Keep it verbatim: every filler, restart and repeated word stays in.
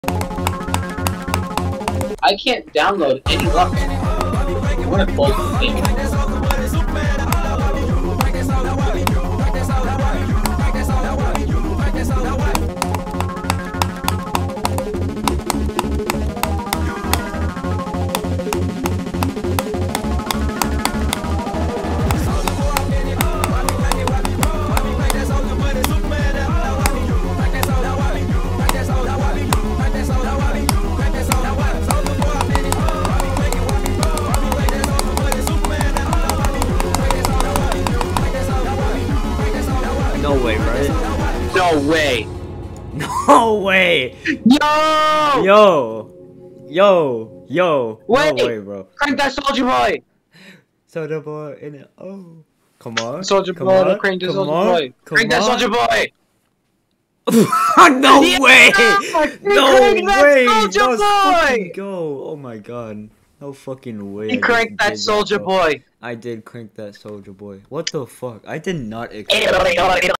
I can't download any luck. I'm gonna close the game. No way, right? No way. No way. Yo! Yo. Yo. Yo. Wait. No way, bro. Crank that soldier boy. Soldier boy in it. Oh. Come on. Soldier Come boy. on. Crank that Come soldier on. boy. Come Crank that on. soldier boy. No Yeah! way. No cranked that way. soldier Let's boy! fucking go. Oh my god. No fucking way. He I just cranked that did soldier bro. boy. I did crank that soldier boy. What the fuck? I did not expect